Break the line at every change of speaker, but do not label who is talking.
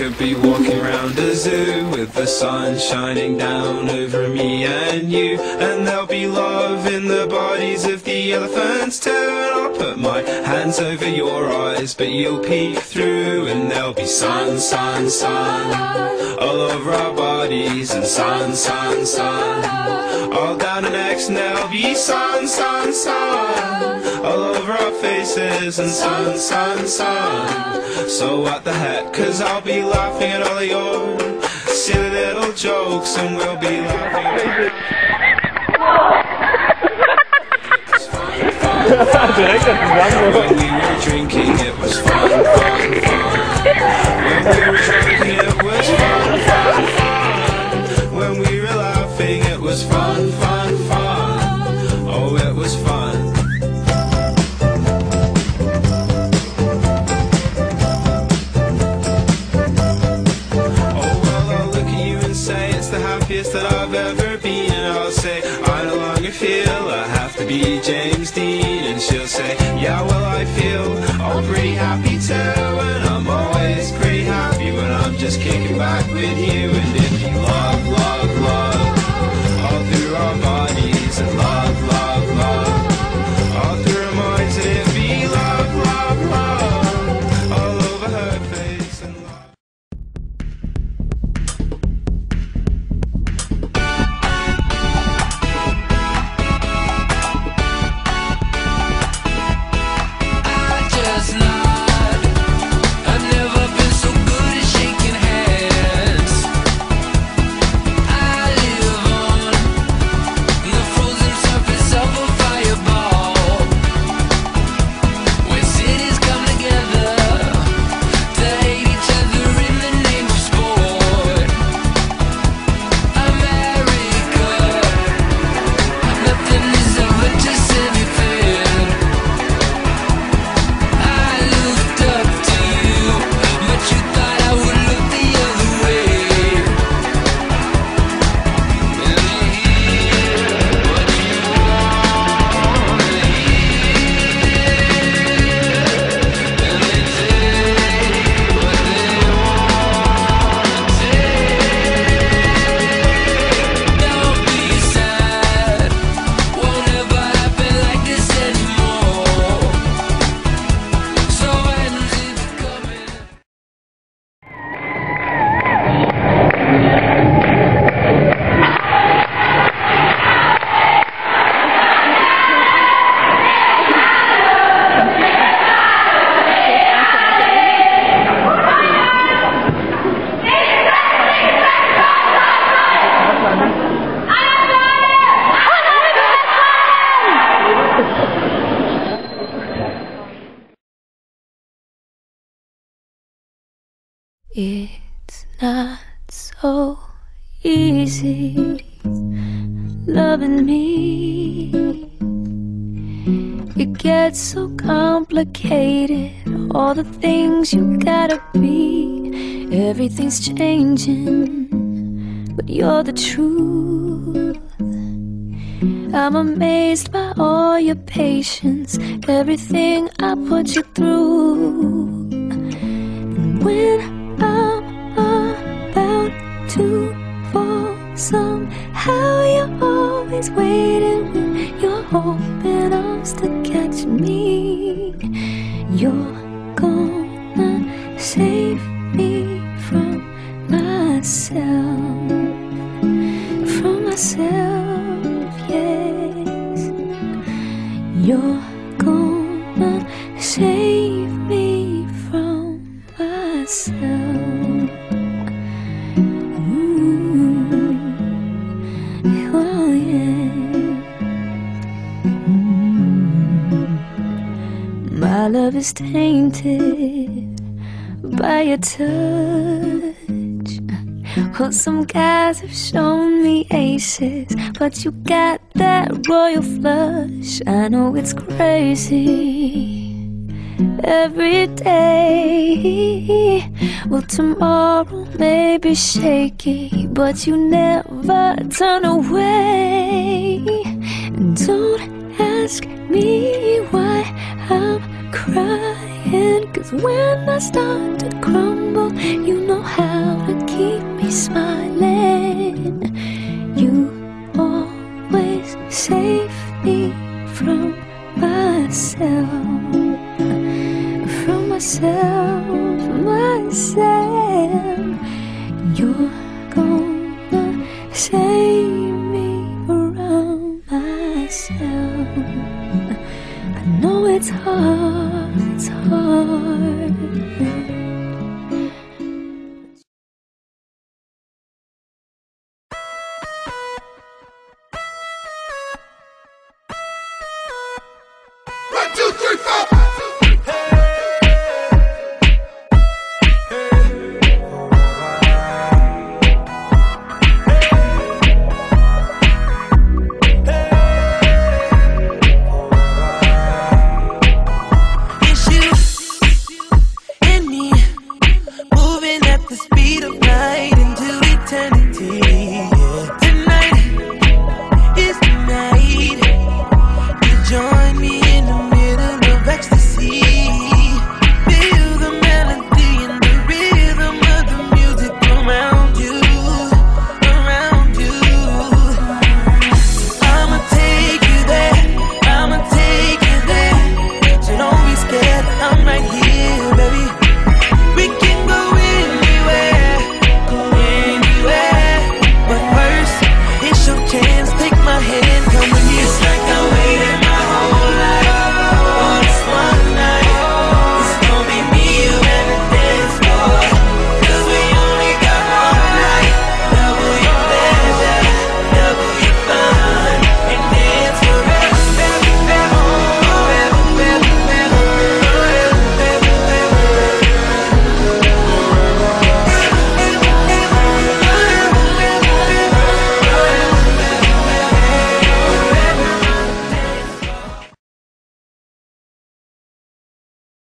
could be walking around a zoo with the sun shining down over me and you, and there'll be love in the bodies of the elephants too. And I'll put my hands over your eyes, but you'll peek through, and there'll be sun, sun, sun all over our bodies, and sun, sun, sun all down our necks, and there'll be sun, sun, sun all over our faces, and sun, sun, sun. So what the heck, 'cause I'll be laughing at all of your silly little jokes, and we'll be laughing at when we were drinking, it was fun, fun, fun. When we were drinking, it was fun, fun, fun. When we were laughing, it was fun, fun, fun. Oh, it was fun. That I've ever been, and I'll say I no longer feel I have to be James Dean, and she'll say yeah, well I feel all pretty happy too, and I'm always pretty happy when I'm just kicking back with you. And if you love, love, love all through our bodies, and love, love, love all through our minds, and it'd be love, love, love all over her face, and love.
It's not so easy loving me. It gets so complicated, all the things you gotta be. Everything's changing, but you're the truth. I'm amazed by all your patience, everything I put you through. And when I'm about to fall, somehow you're always waiting with your open arms to catch me. You're gonna save me from myself, yes. You're gonna save me from myself. Oh yeah. My love is tainted by your touch. Well, some guys have shown me aces, but you got that royal flush. I know it's crazy every day. Well, tomorrow may be shaky, but you never turn away. And don't ask me why I'm crying, 'cause when I start to crumble, you know how to keep me smiling. You always save me from myself, from myself, myself. You're gonna save me from myself. I know it's hard, it's hard.
1, 2, 3, 4.
The speed of light into eternity.